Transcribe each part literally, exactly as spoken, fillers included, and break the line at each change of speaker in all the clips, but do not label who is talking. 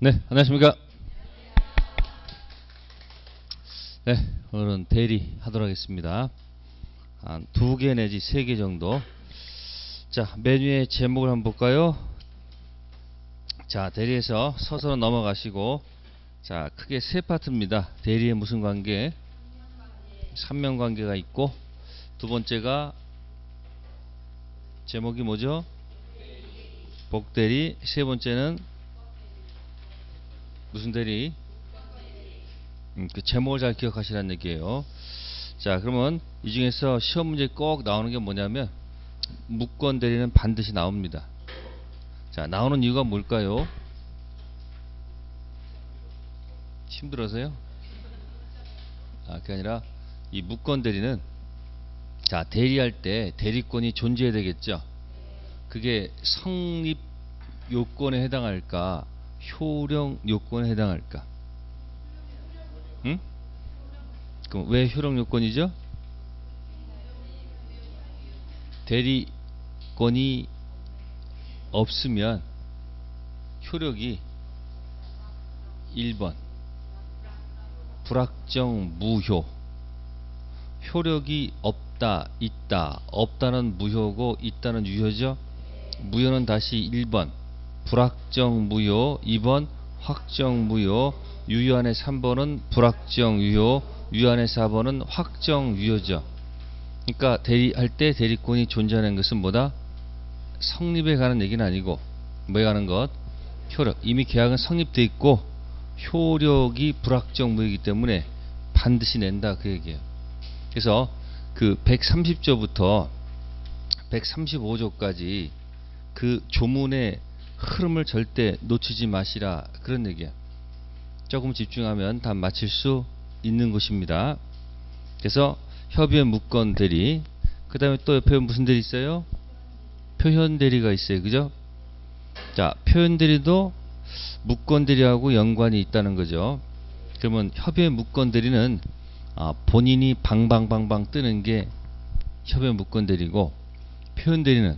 네, 안녕하십니까. 네, 오늘은 대리 하도록 하겠습니다. 한 두 개 내지 세 개 정도. 자, 메뉴의 제목을 한번 볼까요? 자, 대리에서 서서 넘어가시고, 자, 크게 세 파트입니다. 대리의 무슨 관계? 삼면관계가 있고, 두 번째가 제목이 뭐죠? 복대리. 세 번째는 무슨 대리? 음, 그 제목을 잘 기억하시라는 얘기예요. 자, 그러면 이 중에서 시험 문제 꼭 나오는 게 뭐냐면 무권 대리는 반드시 나옵니다. 자, 나오는 이유가 뭘까요? 힘들어서요? 아, 그게 아니라 이 무권 대리는, 자, 대리할 때 대리권이 존재해야 되겠죠. 그게 성립 요건에 해당할까, 효력 요건에 해당할까? 응? 그럼 왜 효력 요건이죠? 대리권이 없으면 효력이 일 번 불확정 무효. 효력이 없다, 있다. 없다는 무효고 있다는 유효죠. 무효는 다시 일 번 불확정 무효, 이 번 확정 무효, 유효 안에 삼 번은 불확정 유효, 유효 안에 사 번은 확정 유효죠. 그러니까 대리할 때 대리권이 존재하는 것은 뭐다? 성립에 관한 얘기는 아니고 뭐에 관한 것? 효력. 이미 계약은 성립돼 있고 효력이 불확정 무효이기 때문에 반드시 낸다, 그 얘기예요. 그래서 그 백삼십 조부터 백삼십오 조까지 그 조문의 흐름을 절대 놓치지 마시라, 그런 얘기야. 조금 집중하면 다 맞힐 수 있는 것입니다. 그래서 협의의 무권 대리, 그 다음에 또 옆에 무슨 대리 있어요? 표현 대리가 있어요. 그죠? 자, 표현 대리도 무권 대리하고 연관이 있다는 거죠. 그러면 협의의 무권 대리는 아, 본인이 방방방방 뜨는 게 협의의 무권 대리고, 표현 대리는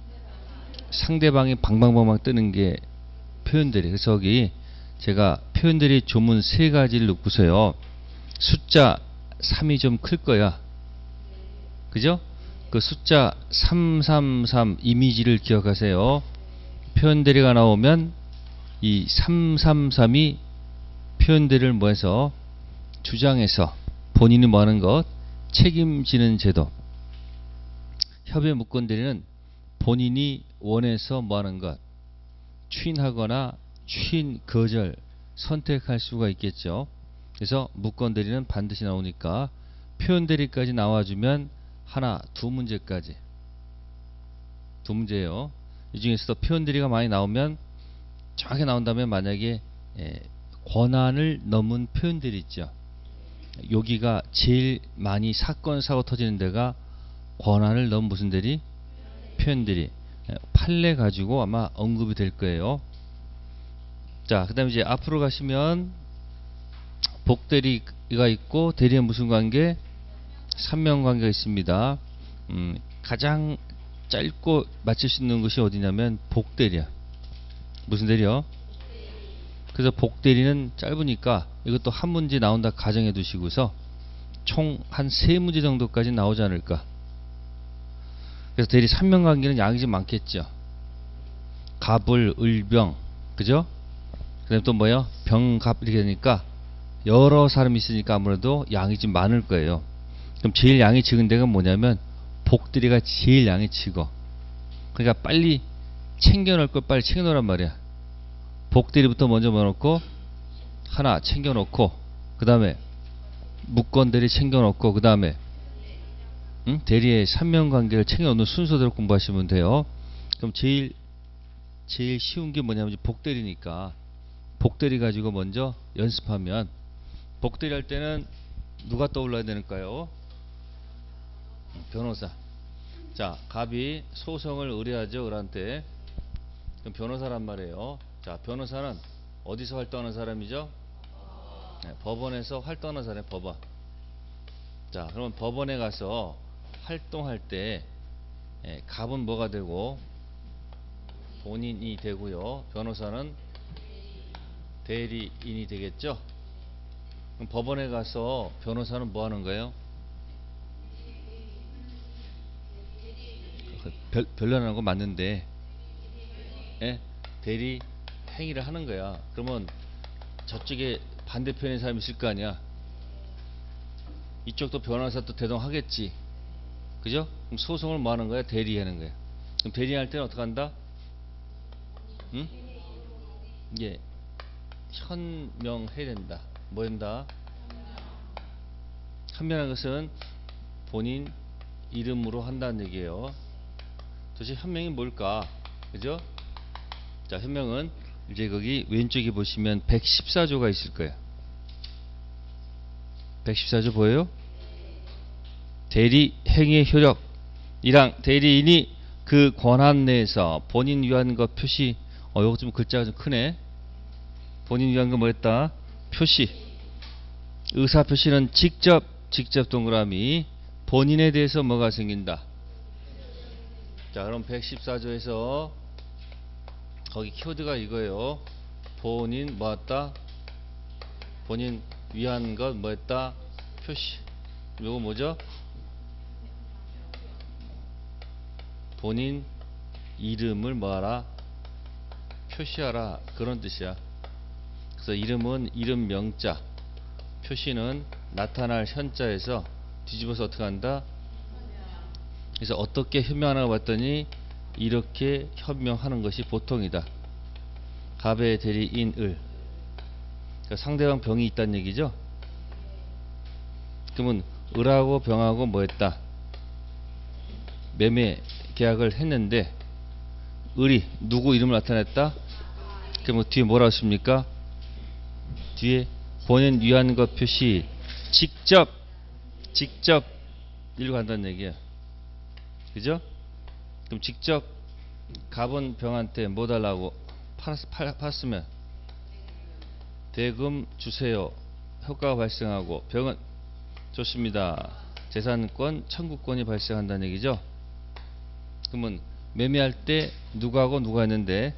상대방이 방방방방 뜨는 게 표현 대리. 그래서 여기 제가 표현 대리 조문 세 가지를 놓고서요, 숫자 삼이 좀 클 거야. 그죠? 그 숫자 삼삼삼 이미지를 기억하세요. 표현 대리가 나오면 이 삼삼삼이 표현 대리를 뭐해서 주장해서 본인이 뭐 하는 것, 책임지는 제도. 협의 무권 대리는 본인이 원해서 뭐 하는 것, 추인하거나 추인 거절 선택할 수가 있겠죠. 그래서 무권 대리는 반드시 나오니까 표현 대리까지 나와주면 하나, 두 문제까지. 두 문제예요. 이 중에서도 표현 대리가 많이 나오면, 정확히 나온다면 만약에 예, 권한을 넘은 표현 대리 있죠. 여기가 제일 많이 사건 사고 터지는 데가 권한을 넘은 무슨 대리? 표현 대리. 판례 가지고 아마 언급이 될 거예요. 자, 그 다음에 이제 앞으로 가시면 복대리가 있고, 대리의 무슨 관계? 삼면관계가 있습니다. 음, 가장 짧고 맞출 수 있는 것이 어디냐면 복대리야. 무슨 대리요? 그래서 복대리는 짧으니까 이것도 한 문제 나온다 가정해 두시고서 총 한 세 문제 정도까지 나오지 않을까. 그래서 대리 삼면관계는 양이 좀 많겠죠. 갑을, 을병, 그죠? 그 다음에 또 뭐예요? 병갑, 이렇게 되니까 여러 사람이 있으니까 아무래도 양이 좀 많을 거예요. 그럼 제일 양이 적은 데가 뭐냐면 복대리가 제일 양이 적어. 그러니까 빨리 챙겨놓을 걸 빨리 챙겨놓으란 말이야. 복대리부터 먼저 넣어놓고 하나 챙겨놓고, 그 다음에 무권 대리 챙겨놓고, 그 다음에 응? 대리의 삼면관계를 챙겨놓는 순서대로 공부하시면 돼요. 그럼 제일 제일 쉬운 게 뭐냐면 복대리니까 복대리 가지고 먼저 연습하면, 복대리 할 때는 누가 떠올라야 되는가요? 변호사. 자, 갑이 소송을 의뢰하죠, 을한테. 그럼 변호사란 말이에요. 자, 변호사는 어디서 활동하는 사람이죠? 네, 법원에서 활동하는 사람이 법원. 자, 그러면 법원에 가서 활동할 때 예, 갑은 뭐가 되고 본인이 되고요. 변호사는 대리인이 되겠죠? 그럼 법원에 가서 변호사는 뭐 하는 거예요? 별, 변론하는 거 맞는데, 예? 대리 행위를 하는 거야. 그러면 저쪽에 반대편에 사람이 있을 거 아니야. 이쪽도 변호사 또 대동하겠지. 그죠? 그럼 소송을 뭐 하는 거야? 대리하는 거야. 그럼 대리할 때는 어떻게 한다? 응? 이게 현명해야 된다. 뭐 된다? 현명한 것은 본인 이름으로 한다는 얘기예요. 도대체 현명이 뭘까? 그죠? 자, 현명은 이제 거기 왼쪽에 보시면 백십사 조가 있을 거예요. 백십사 조 보여요? 대리 행위의 효력 이랑 대리인이 그 권한 내에서 본인 위한 것 표시. 어, 요거 좀 글자가 좀 크네. 본인 위한 거 뭐였다? 표시. 의사 표시는 직접, 직접 동그라미. 본인에 대해서 뭐가 생긴다? 자, 그럼 백십사 조에서 거기 키워드가 이거예요. 본인 뭐였다? 본인 위한 것 뭐였다? 표시. 요거 뭐죠? 본인 이름을 뭐하라? 표시하라. 그런 뜻이야. 그래서 이름은 이름 명자, 표시는 나타날 현자에서 뒤집어서 어떻게 한다? 그래서 어떻게 현명하나 봤더니 이렇게 현명하는 것이 보통이다. 갑의 대리인 을. 그러니까 상대방 병이 있다는 얘기죠. 그러면 을하고 병하고 뭐 했다? 매매 계약을 했는데 을이 누구 이름을 나타냈다? 그럼 뒤에 뭐라고 했습니까? 뒤에 본인 위한 것 표시 직접 직접 일로 간다는 얘기야. 그죠? 그럼 직접 갑은 병한테 뭐 달라고 팔았, 팔, 팔았으면 대금 주세요. 효과가 발생하고 병은 좋습니다. 재산권 청구권이 발생한다는 얘기죠. 그러면 매매할 때 누구하고 누가 했는데?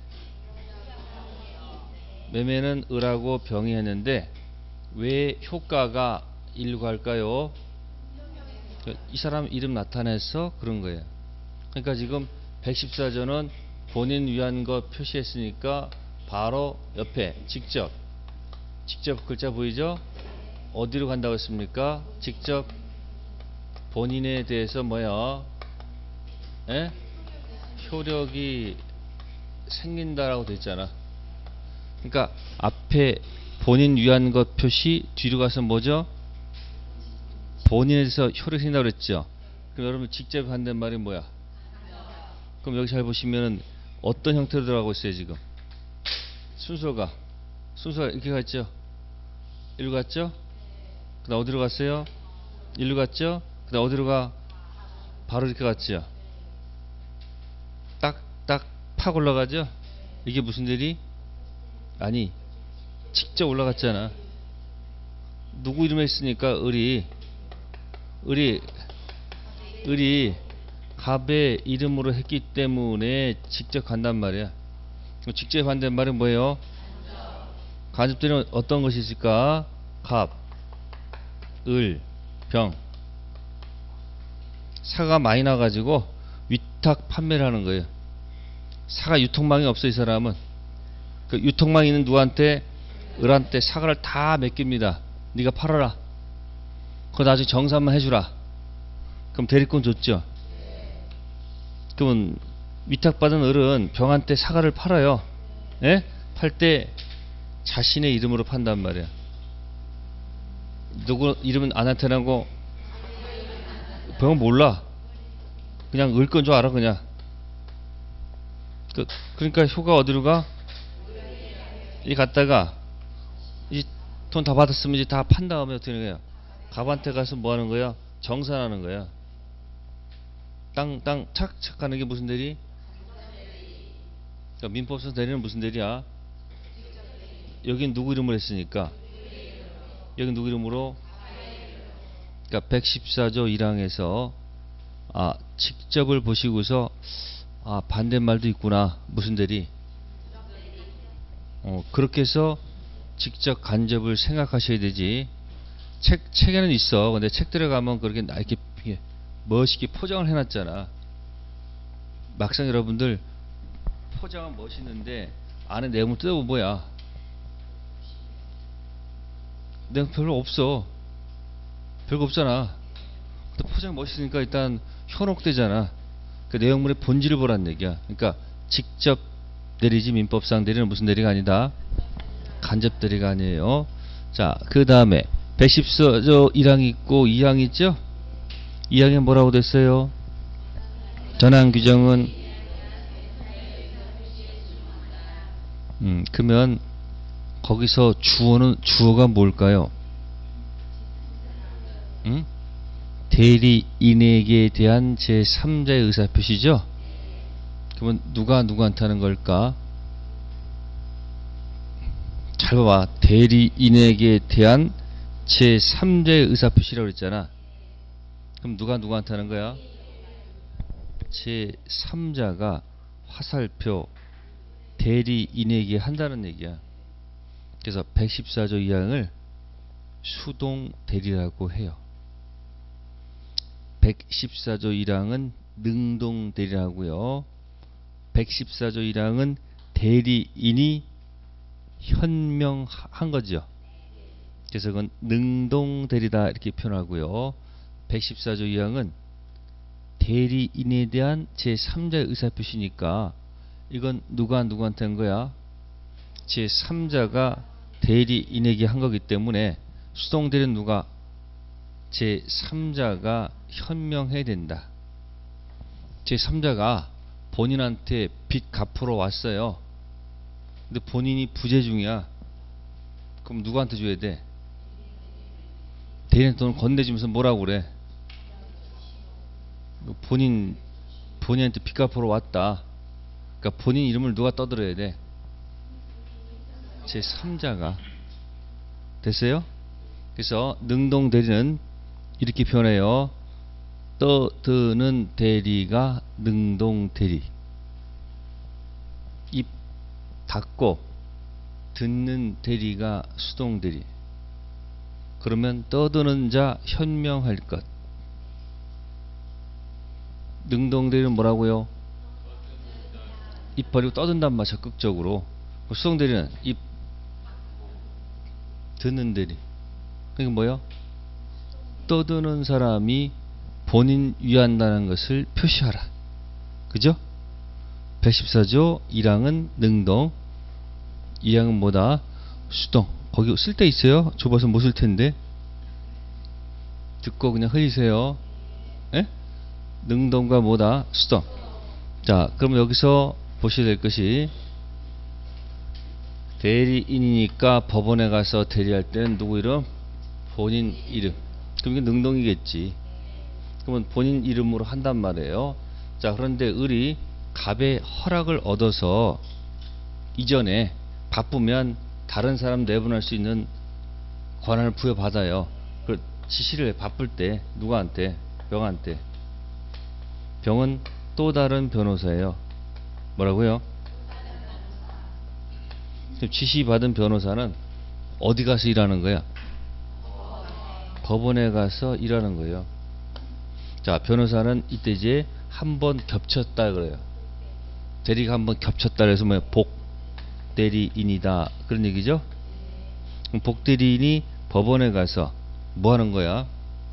매매는 을하고 병이 했는데 왜 효과가 일로 갈까요? 이 사람 이름 나타내서 그런 거예요. 그러니까 지금 백십사 조는 본인 위한 것 표시했으니까 바로 옆에 직접 직접 글자 보이죠? 어디로 간다고 했습니까? 직접 본인에 대해서 뭐야? 에? 효력이 생긴다라고 돼 있잖아. 그러니까 앞에 본인 위한 것 표시 뒤로 가서 뭐죠? 본인에 대해서 효력이 생긴다고 그랬죠. 그럼 여러분 직접 한단 말이 뭐야? 그럼 여기 잘 보시면 어떤 형태로 들어가고 있어요 지금? 순서가 순서가 이렇게 갔죠? 일로 갔죠? 그 다음 어디로 갔어요? 일로 갔죠? 그 다음 어디로 가? 바로 이렇게 갔죠? 딱 딱 팍 올라가죠? 이게 무슨 일이? 아니 직접 올라갔잖아. 누구 이름에 있으니까 을이 을이 을이 갑의 이름으로 했기 때문에 직접 간단 말이야. 직접 간단 말은 뭐예요? 간접들은 어떤 것이 있을까? 갑, 을, 병. 사가 많이 나가지고 위탁 판매를 하는 거예요. 사가 유통망이 없어 이 사람은. 그 유통망이 있는 누구한테? 을한테 사과를 다 맡깁니다. 네가 팔아라. 그거 나중에 정산만 해주라. 그럼 대리권 줬죠. 그러면 위탁받은 을은 병한테 사과를 팔아요. 예? 팔 때 자신의 이름으로 판단 말이야. 누구 이름은 안 나타나고 병은 몰라. 그냥 을 건 줄 알아 그냥. 그, 그러니까 효가 어디로 가? 이 갔다가 이 돈 다 받았으면 이제 다 판 다음에 어떻게 하는 거야? 갑한테 가서 뭐 하는 거야? 정산하는 거야. 땅, 땅, 착, 착 하는 게 무슨 대리? 그러니까 민법상 대리는 무슨 대리야? 여긴 누구 이름으로 했으니까. 여긴 누구 이름으로? 그러니까 백십사 조 일 항에서 아, 직접을 보시고서 아, 반대말도 있구나. 무슨 대리? 어, 그렇게 해서 직접 간접을 생각하셔야 되지. 책, 책에는 있어. 근데 책 들어가면 그렇게 나 이렇게 멋있게 포장을 해놨잖아. 막상 여러분들 포장은 멋있는데 안에 내용을 뜯어보면 뭐야? 내용 별로 없어. 별거 없잖아. 근데 포장 멋있으니까 일단 현혹되잖아. 그 내용물의 본질을 보란 얘기야. 그러니까 직접 대리지 민법상 대리는 무슨 대리가 아니다. 간접 대리가 아니에요. 자, 그 다음에 백십사 조 일 항이 있고 이 항이 있죠? 이 항에 뭐라고 됐어요? 전항 규정은 음, 그러면 거기서 주어는 주어가 뭘까요? 음? 대리인에게 대한 제삼자의 의사표시죠? 그러면 누가 누구한테 하는 걸까? 잘 봐봐. 대리인에게 대한 제삼자의 의사표시라고 그랬잖아. 그럼 누가 누구한테 하는 거야? 제삼자가 화살표 대리인에게 한다는 얘기야. 그래서 백십사 조 이 항을 수동 대리라고 해요. 백십사 조 일 항은 능동 대리라고요. 백십사 조 일 항은 대리인이 현명한 거죠. 그래서 그건 능동 대리다 이렇게 표현하고요. 백십사 조 이 항은 대리인에 대한 제삼자의 의사표시니까 이건 누가 누구한테 한 거야? 제삼자가 대리인에게 한 거기 때문에 수동 대리는 누가? 제삼자가 현명해야 된다. 제삼자가 본인한테 빚 갚으러 왔어요. 근데 본인이 부재 중이야. 그럼 누구한테 줘야 돼? 대리인 돈을 건네주면서 뭐라고 그래? 본인, 본인한테 빚 갚으러 왔다. 그러니까 본인 이름을 누가 떠들어야 돼? 제삼자가. 됐어요? 그래서 능동 대리는 이렇게 표현해요. 떠드는 대리가 능동 대리. 입 닫고 듣는 대리가 수동 대리. 그러면 떠드는 자 현명할 것. 능동 대리는 뭐라고요? 입 버리고 떠든단 말이야. 적극적으로. 수동 대리는 입 듣는 대리. 그러니까 뭐요? 떠드는 사람이 본인 위한다는 것을 표시하라. 그죠? 백십사 조 일 항은 능동, 이 항은 뭐다? 수동. 거기 쓸 때 있어요? 좁아서 못 쓸 텐데. 듣고 그냥 흘리세요. 에? 능동과 뭐다? 수동. 자, 그럼 여기서 보셔야 될 것이 대리인이니까 법원에 가서 대리할 때는 누구 이름? 본인 이름. 그럼 이게 능동이겠지. 그러면 본인 이름으로 한단 말이에요. 자, 그런데 을이 갑의 허락을 얻어서 이전에 바쁘면 다른 사람 내분할 수 있는 권한을 부여받아요. 그 지시를 바쁠 때 누구한테? 병한테. 병은 또 다른 변호사예요. 뭐라고요? 지시받은 변호사는 어디 가서 일하는 거야? 법원에 가서 일하는 거예요. 자, 변호사는 이때 이제 한번 겹쳤다 그래요. 대리가 한번 겹쳤다 그래서 뭐 복대리인이다 그런 얘기죠. 그럼 복대리인이 법원에 가서 뭐 하는 거야?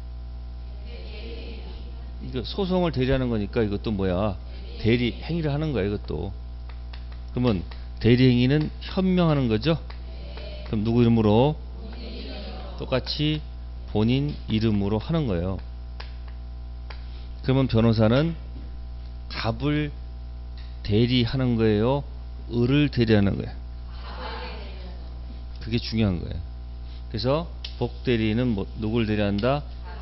이거 소송을 대리하는 거니까 이것도 뭐야? 대리 행위를 하는 거야 이것도. 그러면 대리 행위는 현명하는 거죠. 그럼 누구 이름으로? 똑같이 본인 이름으로 하는 거예요. 그러면 변호사는 갑을 대리하는 거예요? 을을 대리하는 거예요? 그게 중요한 거예요. 그래서 복대리는 뭐, 누굴 대리한다?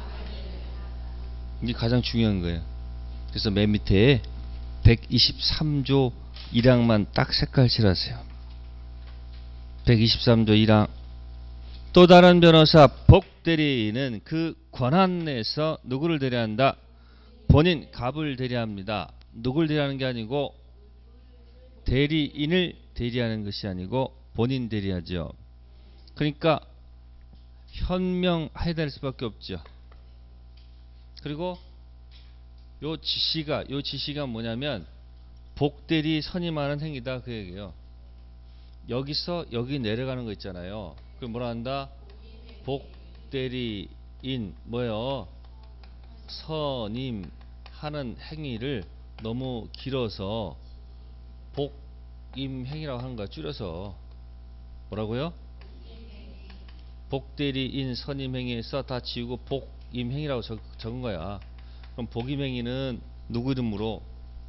이게 가장 중요한 거예요. 그래서 맨 밑에 백이십삼 조 일 항만 딱 색깔 칠하세요. 백이십삼 조 일 항. 또 다른 변호사 복대리는 그 권한 내에서 누구를 대리한다? 본인 갑을 대리합니다. 누굴 대리하는 게 아니고 대리인을 대리하는 것이 아니고 본인 대리하죠. 그러니까 현명해야 될 수밖에 없죠. 그리고 요 지시가 요 지시가 뭐냐면 복대리 선임하는 행위다 그 얘기예요. 여기서 여기 내려가는 거 있잖아요. 그 뭐라 한다? 복대리인 뭐요? 선임하는 행위를 너무 길어서 복임행위라고 하는 거야. 줄여서 뭐라고요? 복대리인 선임행위에서 다 지우고 복임행위라고 적, 적은 거야. 그럼 복임행위는 누구 이름으로?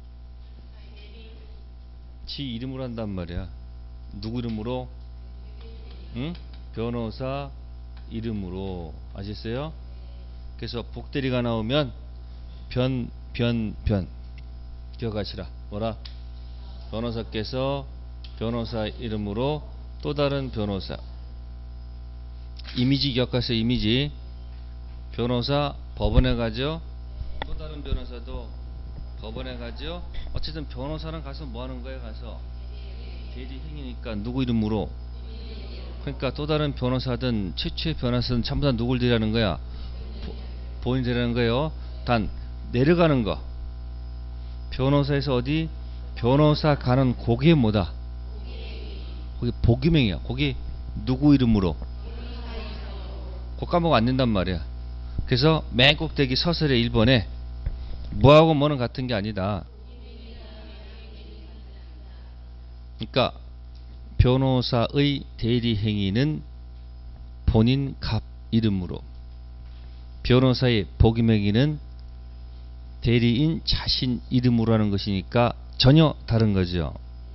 지 이름으로 한단 말이야. 누구 이름으로? 응? 변호사 이름으로. 아셨어요? 그래서 복대리가 나오면 변, 변, 변. 기억하시라. 뭐라? 변호사께서 변호사 이름으로 또 다른 변호사. 이미지 기억하세요. 이미지. 변호사 법원에 가죠. 또 다른 변호사도 법원에 가죠. 어쨌든 변호사는 가서 뭐 하는 거예요? 가서 대리행위니까 누구 이름으로? 그러니까 또 다른 변호사든 최초의 변호사든 전부 다 누굴 대리하는 거야? 본인 대리하는 거예요. 단 내려가는 거. 변호사에서 어디? 변호사 가는 고기 뭐다? 거기 복임행위야. 거기 누구 이름으로? 곧 까먹으면 안 된단 말이야. 그래서 맨 꼭대기 서술의 일 번에 뭐하고 뭐는 같은 게 아니다. 그러니까 변호사의 대리행위는 본인 갑 이름으로, 변호사의 복임행위는 대리인 자신 이름으로 하는 것이니까 전혀 다른 거죠.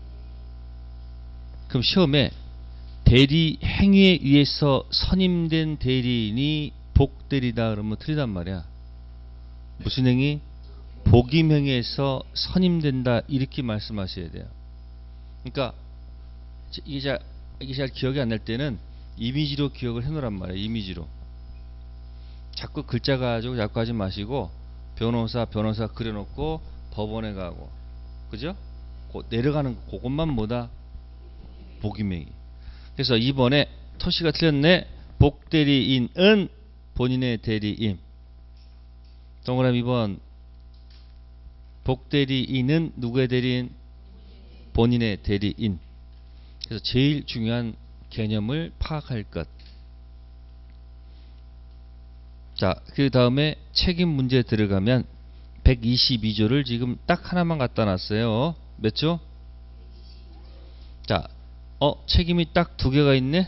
그럼 시험에 대리 행위에 의해서 선임된 대리인이 복대리다 그러면 틀리단 말이야. 무슨 행위? 복임행위에서 선임된다 이렇게 말씀하셔야 돼요. 그러니까 이게 잘, 이게 잘 기억이 안 날 때는 이미지로 기억을 해놓으란 말이에요. 이미지로. 자꾸 글자 가지고 자꾸 하지 마시고 변호사 변호사 그려놓고 법원에 가고, 그죠? 그 내려가는 그것만 뭐다? 복임행위. 그래서 이번에 토시가 틀렸네. 복대리인은 본인의 대리인. 동그라미 이 번. 복대리인은 누구의 대리인? 본인의 대리인. 그래서 제일 중요한 개념을 파악할 것. 자, 그 다음에 책임 문제 들어가면 백이십이 조를 지금 딱 하나만 갖다 놨어요. 몇 조? 자, 어, 책임이 딱 두 개가 있네?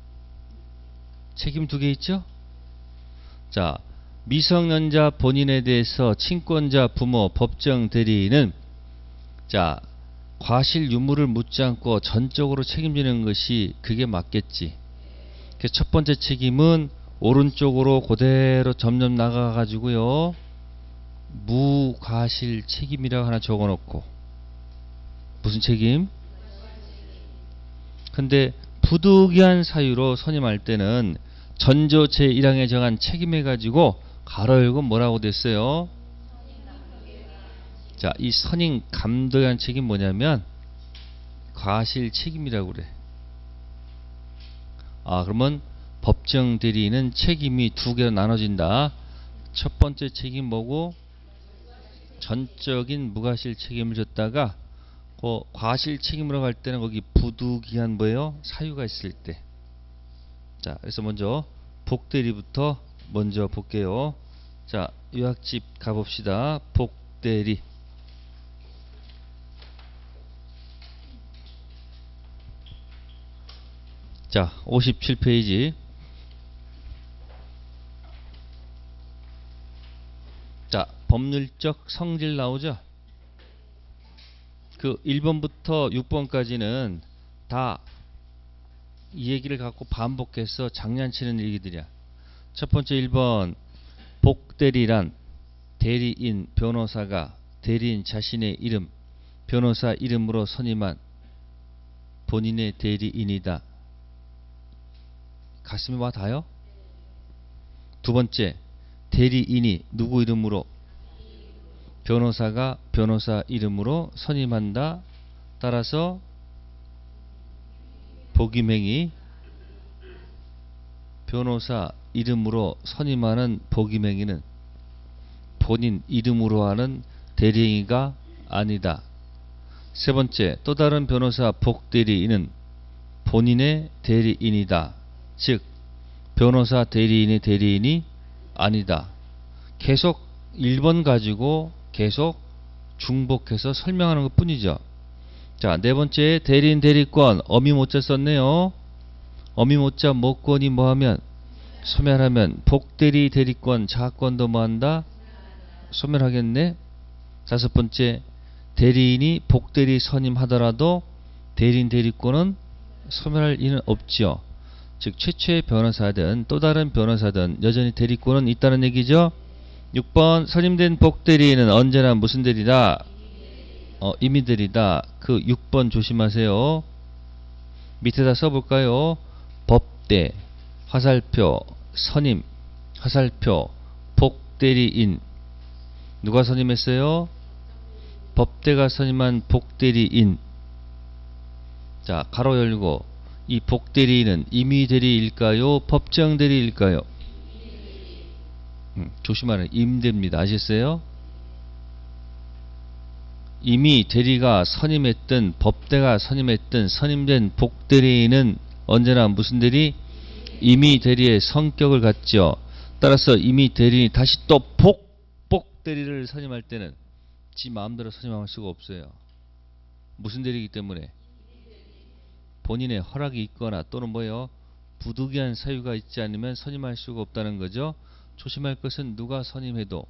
책임 두 개 있죠? 자, 미성년자 본인에 대해서 친권자, 부모, 법정 대리인은 자, 과실 유무를 묻지 않고 전적으로 책임지는 것이 그게 맞겠지. 그래서 첫 번째 책임은 오른쪽으로 그대로 점점 나가가지고요. 무과실 책임이라고 하나 적어놓고. 무슨 책임? 근데 부득이한 사유로 선임할 때는 전조 제일 항에 정한 책임해 가지고 가로 열고 뭐라고 됐어요? 자, 이 선임 감독에 대한 책임 뭐냐면 과실 책임이라고 그래. 아, 그러면 법정 대리인은 책임이 두 개로 나눠진다. 첫 번째 책임 뭐고? 전적인 무과실 책임을 졌다가 그 과실 책임으로 갈 때는 거기 부득이한 뭐예요? 사유가 있을 때. 자, 그래서 먼저 복대리부터 먼저 볼게요. 자, 요약집 가봅시다. 복대리. 자, 오십칠 페이지. 자, 법률적 성질 나오죠? 그 일 번부터 육 번까지는 다 이 얘기를 갖고 반복해서 장난치는 얘기들이야. 첫 번째 일 번, 복대리란 대리인, 변호사가 대리인 자신의 이름, 변호사 이름으로 선임한 본인의 대리인이다. 가슴에 와 닿아요? 두 번째, 대리인이 누구 이름으로? 변호사가 변호사 이름으로 선임한다. 따라서 복임행위 변호사 이름으로 선임하는 복임행위는 본인 이름으로 하는 대리행위가 아니다. 세 번째, 또 다른 변호사 복대리인은 본인의 대리인이다. 즉 변호사 대리인의 대리인이 아니다. 계속 일 번 가지고 계속 중복해서 설명하는 것 뿐이죠. 자, 네 번째, 대리인 대리권 어미 모자 썼네요. 어미 모자 모권이 뭐하면 소멸하면 복대리 대리권 자권도 뭐한다? 소멸하겠네. 다섯 번째, 대리인이 복대리 선임하더라도 대리인 대리권은 소멸할 리는 없지요. 즉 최초의 변호사든 또 다른 변호사든 여전히 대리권은 있다는 얘기죠. 육 번, 선임된 복대리인은 언제나 무슨 대리다? 어, 임의대리다. 그 육 번 조심하세요. 밑에다 써볼까요? 법대, 화살표, 선임, 화살표, 복대리인. 누가 선임했어요? 법대가 선임한 복대리인. 자, 가로 열고, 이 복대리인은 임의대리일까요? 법정대리일까요? 음, 조심하는 임대입니다. 아셨어요? 이미 대리가 선임했든 법대가 선임했든 선임된 복대리인은 언제나 무슨 대리? 임의 대리의 성격을 갖죠. 따라서 임의 대리인이 다시 또 복, 복대리를 선임할 때는 지 마음대로 선임할 수가 없어요. 무슨 대리이기 때문에? 본인의 허락이 있거나 또는 뭐요? 부득이한 사유가 있지 않으면 선임할 수가 없다는 거죠. 조심할 것은 누가 선임해도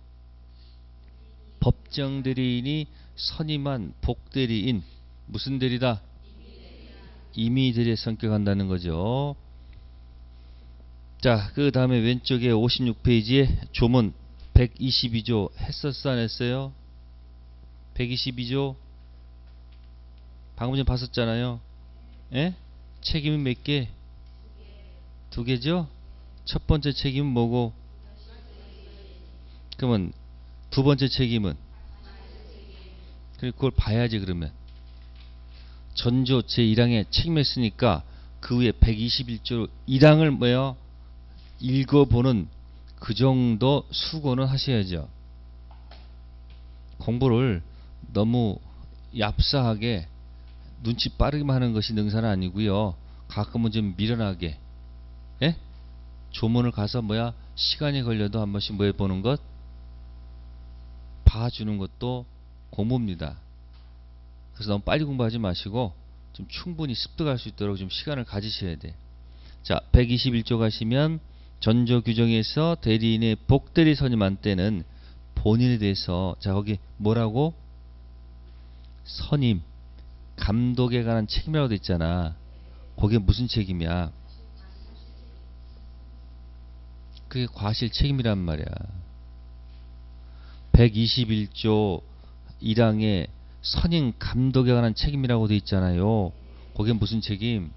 법정대리인이 선임한 복대리인 무슨 대리다? 임의대리에 성격한다는 거죠. 자, 그 다음에 왼쪽에 오십육 페이지에 조문 백이십이 조 했었어 안 했어요? 백이십이 조 방금 전에 봤었잖아요. 예? 책임이 몇 개? 두 개죠? 첫 번째 책임은 뭐고? 그러면 두 번째 책임은? 그걸 봐야지. 그러면 전조 제일 항에 책임했으니까 그 후에 백이십일 조 일 항을 뭐요? 읽어보는 그 정도 수고는 하셔야죠. 공부를 너무 얍사하게 눈치 빠르게만 하는 것이 능사는 아니고요. 가끔은 좀 미련하게, 예? 조문을 가서 뭐야 시간이 걸려도 한 번씩 뭐 해보는 것 봐주는 것도 공부입니다. 그래서 너무 빨리 공부하지 마시고 좀 충분히 습득할 수 있도록 좀 시간을 가지셔야 돼. 자, 백이십일 조 가시면 전조 규정에서 대리인의 복대리 선임한 때는 본인에 대해서 자 거기 뭐라고? 선임, 감독에 관한 책임이라고 돼 있잖아. 그게 무슨 책임이야? 그게 과실 책임이란 말이야. 백이십일 조 일 항에 선임 감독에 관한 책임이라고 돼 있잖아요. 그게 무슨 책임?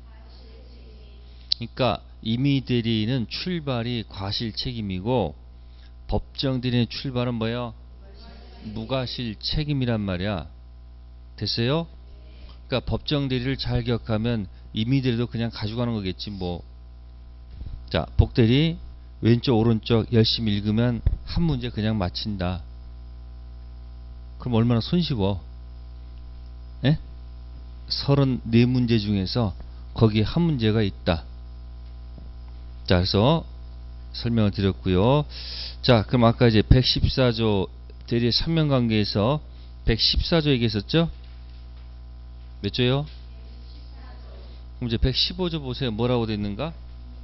그러니까 임의대리인은 출발이 과실 책임이고 법정대리인의 출발은 뭐야? 무과실 책임이란 말이야. 됐어요? 그러니까 법정대리를 잘 기억하면 임의대리도 그냥 가져가는 거겠지 뭐. 자, 복대리 왼쪽 오른쪽 열심히 읽으면 한 문제 그냥 맞힌다. 그럼 얼마나 손쉬워? 예? 서른네 문제 중에서 거기에 한 문제가 있다. 자, 그래서 설명을 드렸고요. 자, 그럼 아까 이제 백십사 조 대리의 삼명관계에서 백십사 조 얘기했었죠? 몇 조요? 그럼 이제 백십오 조 보세요. 뭐라고 되어 있는가?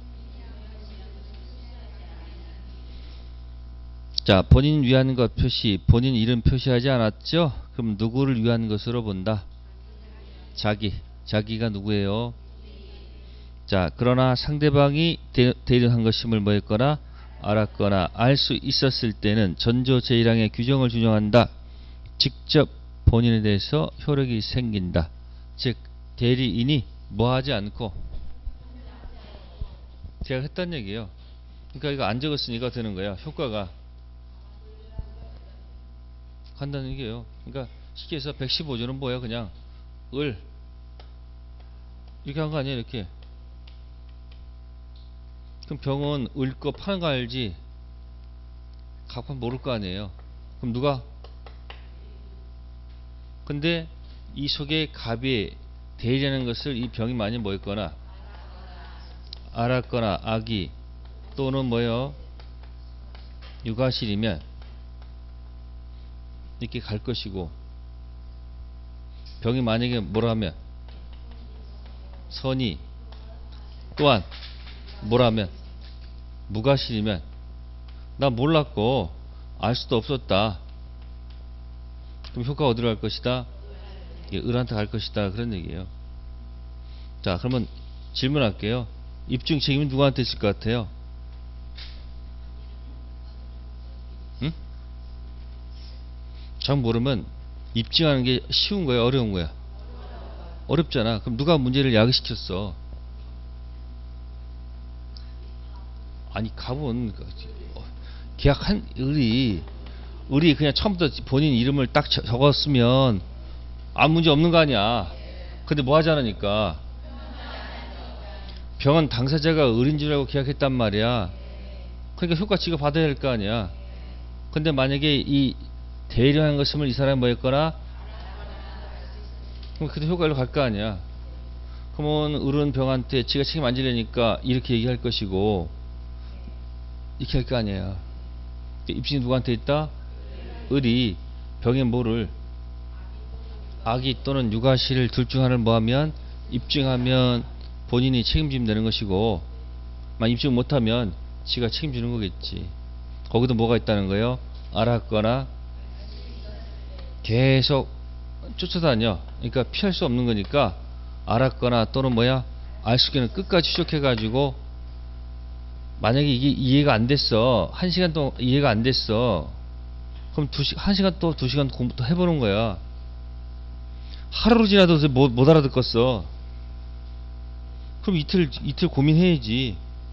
자, 본인 위한 것 표시, 본인 이름 표시하지 않았죠? 그럼 누구를 위한 것으로 본다? 자기. 자기가 누구예요? 자, 그러나 상대방이 대리한 것임을 뭐 했거나 알았거나 알 수 있었을 때는 전조 제일 항의 규정을 준용한다. 직접 본인에 대해서 효력이 생긴다. 즉 대리인이 뭐 하지 않고 제가 했단 얘기예요. 그러니까 이거 안 적었으니까 되는 거야. 효과가 간다는 얘기예요. 그러니까 쉽게 해서 백십오 조는 뭐예요? 그냥 을 이렇게 한 거 아니에요? 이렇게. 그럼 병은 을 거 파는 거 알지? 갑판 모를 거 아니에요. 그럼 누가? 근데 이 속에 갑이 대리라는 것을 이 병이 많이 뭐였거나 알았거나 악이 또는 뭐요 유가실이면 이렇게 갈 것이고, 병이 만약에 뭐라면 선이 또한 뭐라면 무가실이면 나 몰랐고 알 수도 없었다. 그럼 효과가 어디로 갈 것이다? 을한테 갈 것이다. 그런 얘기예요. 자, 그러면 질문할게요. 입증 책임이 누구한테 있을 것 같아요? 응? 잘 모르면 입증하는 게 쉬운 거야, 어려운 거야? 어렵잖아. 그럼 누가 문제를 야기시켰어? 아니, 갑은 계약한 을이 을이 그냥 처음부터 본인 이름을 딱 적었으면 아무 문제 없는 거 아니야. 근데 뭐 하지 않으니까 병원 당사자가 을인 줄 알고 계약했단 말이야. 그러니까 효과 지가 받아야 할 거 아니야. 근데 만약에 이 대리한 것임을 이 사람이 뭐 했거나 그럼 그때 효과로 갈 거 아니야. 그러면 을은 병한테 지가 책임 안 지려니까 이렇게 얘기할 것이고 이렇게 할 거 아니에요. 입증이 누구한테 있다? 을이 병의 뭐를 악이 또는 유가실 둘 중 하나를 뭐하면 입증하면 본인이 책임지면 되는 것이고, 만 입증 못하면 지가 책임지는 거겠지. 거기도 뭐가 있다는 거예요? 알았거나 계속 쫓아다녀. 그러니까 피할 수 없는 거니까 알았거나 또는 뭐야 알 수 있게는 끝까지 추적해가지고 만약에 이게 이해가 안 됐어. 한 시간 동안 이해가 안 됐어. 그럼 두 시, 한 시간 또 두 시간 공부 또 해보는 거야. 하루 지나도 못, 못 알아듣겠어. 그럼 이틀, 이틀 고민해야지.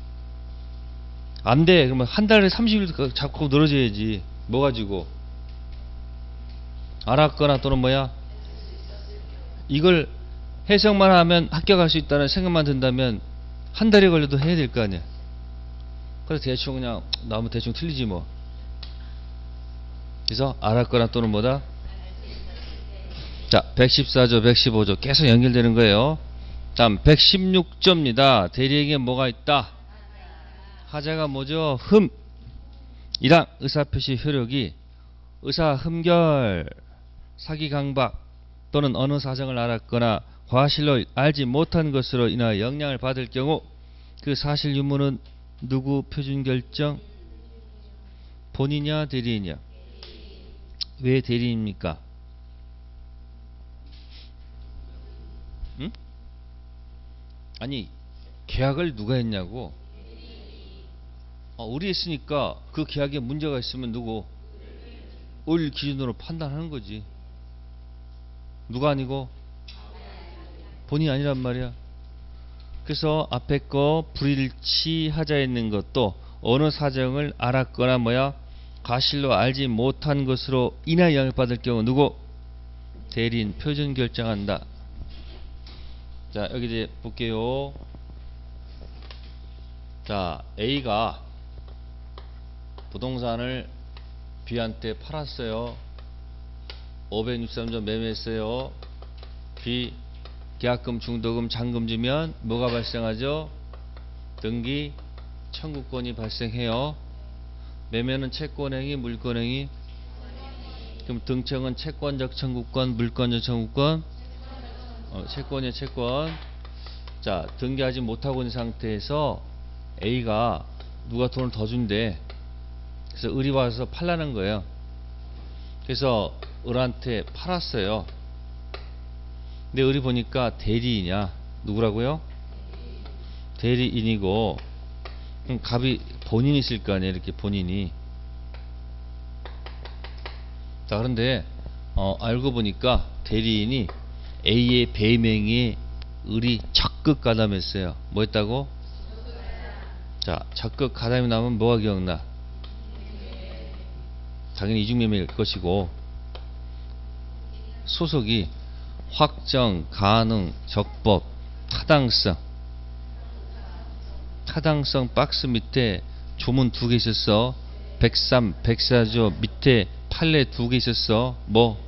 안 돼. 그러면 한 달에 삼십 일 잡고 늘어져야지. 뭐 가지고? 알았거나 또는 뭐야? 이걸 해석만 하면 합격할 수 있다는 생각만 든다면 한 달이 걸려도 해야 될 거 아니야. 그래서 대충 그냥 나오면 대충 틀리지 뭐. 그래서 알았거나 또는 뭐다? 자, 백십사 조, 백십오 조 계속 연결되는 거예요. 다음 백십육 조입니다. 대리에게 뭐가 있다? 하자가 뭐죠? 흠. 이랑 의사표시 효력이 의사 흠결, 사기 강박 또는 어느 사정을 알았거나 과실로 알지 못한 것으로 인하여 영향을 받을 경우 그 사실 유무는 누구 표준 결정? 본인이냐 대리인이냐? 왜 대리인입니까? 응? 아니 계약을 누가 했냐고. 어, 우리 했으니까 그 계약에 문제가 있으면 누구? 을 기준으로 판단하는 거지. 누가 아니고? 본인이 아니란 말이야. 그래서 앞에 거 불일치하자 있는 것도 어느 사정을 알았거나 뭐야 과실로 알지 못한 것으로 인하여 영향받을 경우 누구? 대리인 표준 결정한다. 자, 여기 이제 볼게요. 자, A가 부동산을 B한테 팔았어요. 오백육십삼 조 매매했어요. B 계약금, 중도금, 잔금 주면 뭐가 발생하죠? 등기 청구권이 발생해요. 매매는 채권행위, 물권행위. 그럼 등청은 채권적 청구권, 물권적 청구권. 어, 채권의 채권. 자, 등기하지 못하고 있는 상태에서 A가 누가 돈을 더 준대. 그래서 을이 와서 팔라는 거예요. 그래서 을한테 팔았어요. 근데 을이 보니까 대리인이야. 누구라고요? 대리인이고, 그럼 갑이 본인이 있을 거 아니에요. 이렇게 본인이. 자, 그런데 어, 알고 보니까 대리인이 A의 배명에 을이 적극 가담했어요. 뭐 했다고? 자, 적극 가담이 나오면 뭐가 기억나? 당연히 이중매매일 것이고, 소속이 확정, 가능, 적법, 타당성. 타당성 박스 밑에 조문 두 개 있었어. 백삼, 백사조 밑에 판례 두 개 있었어. 뭐?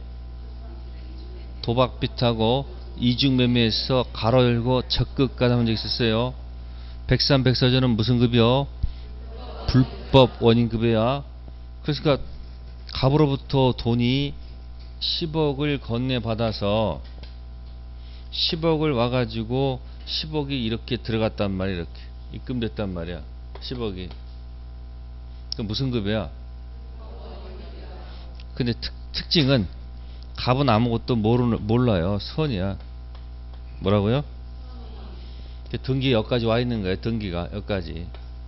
도박빚하고 이중매매에서 가로 열고 적극 가담한 적 있었어요. 백삼, 백사조는 무슨 급여? 불법 원인급여야. 그러니까 갑으로부터 돈이 십억을 건네받아서 십억을 와가지고 십억이 이렇게 들어갔단 말이야. 이렇게 입금됐단 말이야. 십억이. 그 무슨 급여야? 근데 특, 특징은 갑은 아무것도 모르, 몰라요. 선이야. 뭐라고요? 등기 여기까지 와 있는 거예요. 등기가 여기까지.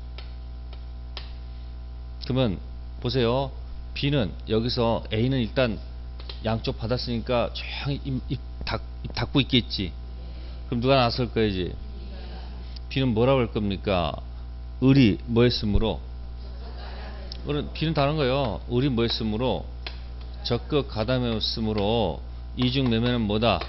그러면 보세요. B는 여기서 A는 일단 양쪽 받았으니까 조용히 입, 입, 닫, 입 닫고 있겠지. 그럼 누가 나설 거야지? B는 뭐라고 할 겁니까? 을이 뭐 했으므로? 을은 B는 다른 거예요. 을이 뭐 했으므로? 적극 가담했으므로 이중매매는 뭐다?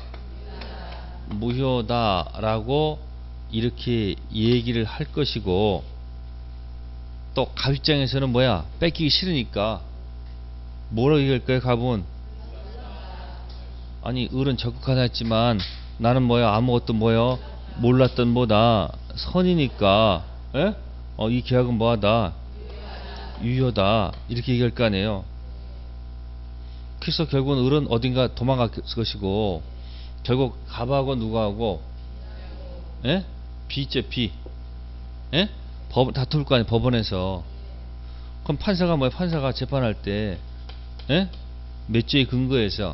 무효다 라고 이렇게 얘기를 할 것이고, 또 갑 입장에서는 뭐야? 뺏기기 싫으니까 뭐라고 얘기할까요? 갑은 아니 을은 적극하다 했지만 나는 뭐야? 아무것도 뭐요? 몰랐던 뭐다? 선이니까 에? 어, 이 계약은 뭐하다? 유효다 이렇게 얘기할 거 아니에요. 그래서 결국은 을은 어딘가 도망갈 것이고, 결국 갑하고 누구하고? 에? B 있죠. B. 에? 법, 다툴 거 아니에요. 법원에서. 그럼 판사가 뭐야? 판사가 재판할 때 에? 몇 조의 근거에서?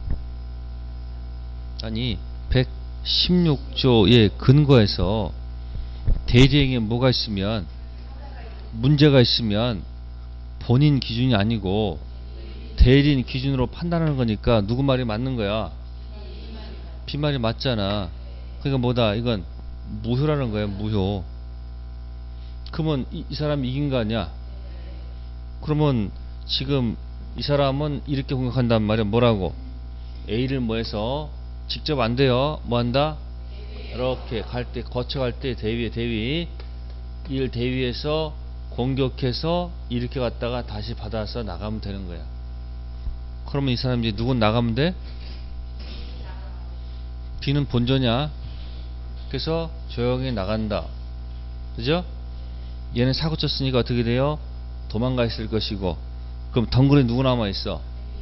아니 백십육 조의 근거에서 대리행위에 뭐가 있으면, 문제가 있으면 본인 기준이 아니고 대리인 기준으로 판단하는 거니까 누구 말이 맞는 거야? B 말이 맞잖아. 그러니까 뭐다? 이건 무효라는 거야. 무효. 그러면 이, 이 사람이 이긴 거 아니야? 그러면 지금 이 사람은 이렇게 공격한단 말이야. 뭐라고? A를 뭐 해서 직접 안 돼요. 뭐 한다? 이렇게 갈 때, 거쳐갈 때 대위에 대위, 이를 대위해서 공격해서 이렇게 갔다가 다시 받아서 나가면 되는 거야. 그러면 이 사람 이제 누군 나가면 돼? B는 본전이야. 그래서 조용히 나간다. 그죠? 얘는 사고 쳤으니까 어떻게 돼요? 도망가 있을 것이고. 그럼 덩그러니 누구 남아있어?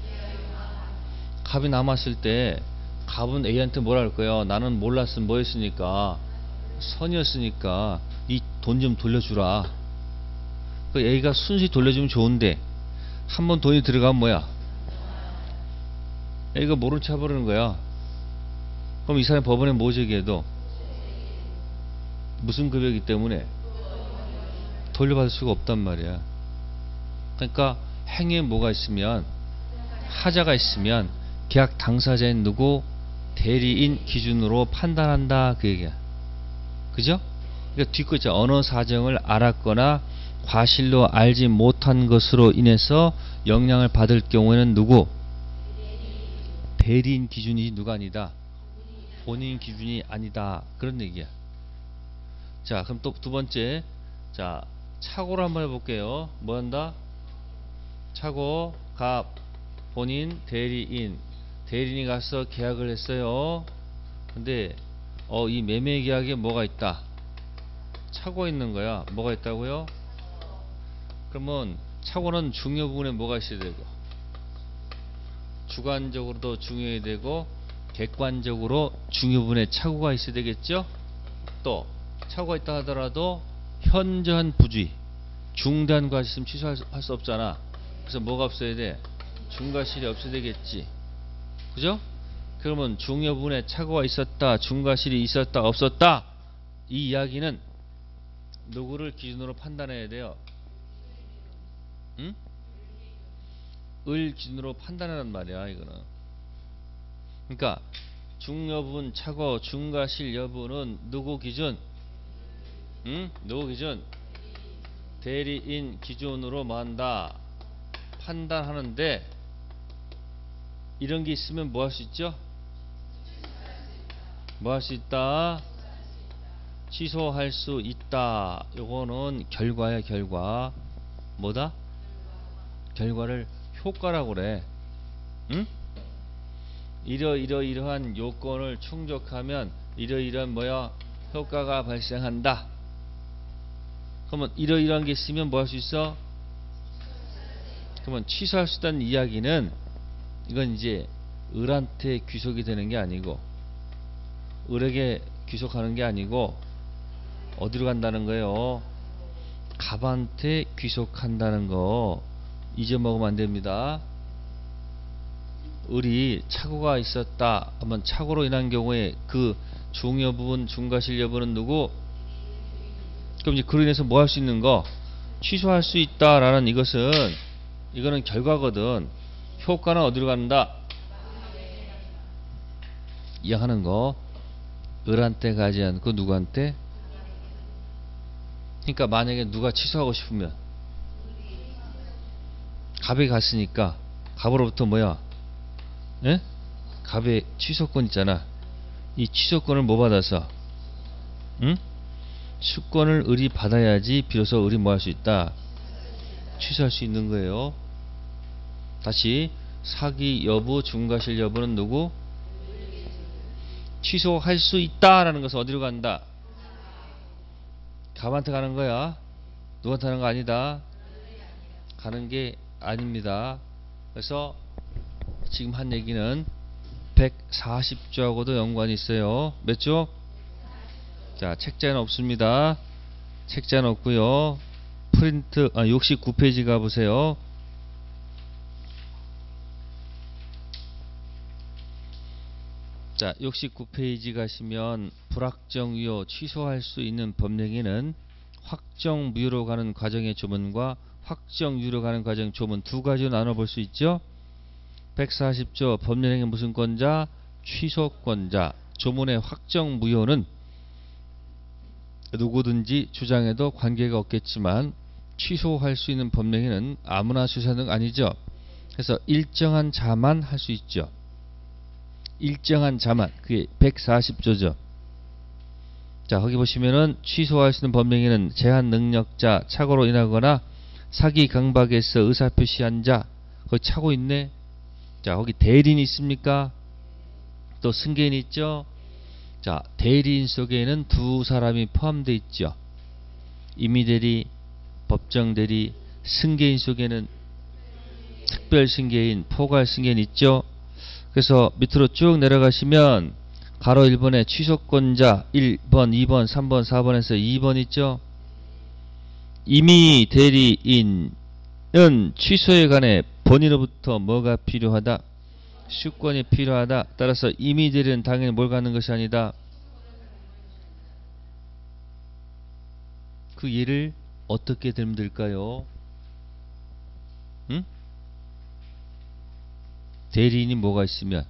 갑이 남았을 때 갑은 A한테 뭐라 할 거예요? 나는 몰랐으면 뭐였으니까? 선이었으니까 이 돈 좀 돌려주라. 그 A가 순수히 돌려주면 좋은데 한번 돈이 들어가면 뭐야? A가 모른 체 해버리는 거야. 그럼 이 사람이 법원에 뭐 제기해도 무슨 급여이기 때문에 돌려받을 수가 없단 말이야. 그러니까 행위에 뭐가 있으면, 하자가 있으면 계약 당사자인 누구? 대리인 기준으로 판단한다 그 얘기야. 그죠? 그러니까 뒷거 있죠. 언어 사정을 알았거나 과실로 알지 못한 것으로 인해서 영향을 받을 경우에는 누구? 대리인 기준이 누가 아니다? 본인 기준이 아니다. 그런 얘기야. 자, 그럼 또 두 번째. 자, 착오를 한번 해볼게요. 뭐 한다? 착오, 갑, 본인, 대리인. 대리인이 가서 계약을 했어요. 근데 어, 이 매매 계약에 뭐가 있다? 착오가 있는 거야. 뭐가 있다고요? 그러면 착오는 중요 부분에 뭐가 있어야 되고, 주관적으로도 중요해야 되고 객관적으로 중요 부분에 착오가 있어야 되겠죠? 또 착오가 있다 하더라도 현저한 부주의, 중대한 과실 있으면 취소할 수, 할 수 없잖아. 그래서 뭐가 없어야 돼? 중과실이 없어야 되겠지. 그죠? 그러면 중요 부분에 착오가 있었다, 중과실이 있었다, 없었다, 이 이야기는 누구를 기준으로 판단해야 돼요? 응? 을 기준으로 판단하란 말이야, 이거는. 그러니까 중요 부분 착오, 중과실 여부는 누구 기준? 응? 누구 기준? 대리인 기준으로 뭐 한다? 판단하는데, 이런 게 있으면 뭐 할 수 있죠? 뭐 할 수 있다? 취소할 수 있다. 요거는 결과야, 결과. 뭐다? 결과를 효과라고 그래. 응? 이러이러이러한 요건을 충족하면 이러이러한 뭐야? 효과가 발생한다. 그러면 이러이러한 게 있으면 뭐 할 수 있어? 그러면 취소할 수 있다는 이야기는 이건 이제 을한테 귀속이 되는 게 아니고 을에게 귀속하는 게 아니고 어디로 간다는 거예요? 갑한테 귀속한다는 거 잊어먹으면 안 됩니다. 을이 착오가 있었다 하면 착오로 인한 경우에 그 중요 부분, 중과실 여부는 누구? 그럼 이제 그로 인해서 뭐 할 수 있는 거? 취소할 수 있다라는 이것은 이거는 결과거든. 효과는 어디로 간다? 이해하는 거. 을한테 가지 않고 누구한테? 그러니까 만약에 누가 취소하고 싶으면 갑에 갔으니까 갑으로부터 뭐야? 예? 갑의 취소권 있잖아. 이 취소권을 뭐 받아서? 응? 수권을 을이 받아야지 비로소 을이 뭐 할 수 있다? 취소할 수 있는 거예요. 다시 사기 여부, 중과실 여부는 누구? 취소할 수 있다라는 것은 어디로 간다? 갑한테 가는 거야. 누구한테 가는 거 아니다. 가는 게 아닙니다. 그래서 지금 한 얘기는 백사십 조하고도 연관이 있어요. 몇 조? 자, 책자는 없습니다. 책자는 없고요. 프린트 아 육십구 페이지 가보세요. 자, 육십구 페이지 가시면 불확정유효 취소할 수 있는 법령에는 확정무효로 가는 과정의 조문과 확정유효로 가는 과정 조문 두 가지로 나눠볼 수 있죠. 백사십 조 법령행위 무슨 권자? 취소권자. 조문의 확정무효는 누구든지 주장해도 관계가 없겠지만 취소할 수 있는 법령에는 아무나 취소하는 거 아니죠. 그래서 일정한 자만 할 수 있죠. 일정한 자만. 그게 백사십 조죠. 자, 거기 보시면은 취소할 수 있는 법령에는 제한 능력자, 착오로 인하거나 사기 강박에서 의사표시한 자. 거기 착오 있네. 자, 거기 대리인이 있습니까? 또 승계인이 있죠. 자, 대리인 속에는 두 사람이 포함되어 있죠. 임의대리, 법정대리, 승계인 속에는 특별승계인, 포괄승계인 있죠. 그래서 밑으로 쭉 내려가시면 가로 일 번에 취소권자 일 번, 이 번, 삼 번, 사 번에서 이 번 있죠. 임의대리인은 취소에 관해 본인으로부터 뭐가 필요하다? 수권이 필요하다. 따라서 임의대리는 당연히 뭘 갖는 것이 아니다. 그 예를 어떻게 들면 될까요? 응? 대리인이 뭐가 있으면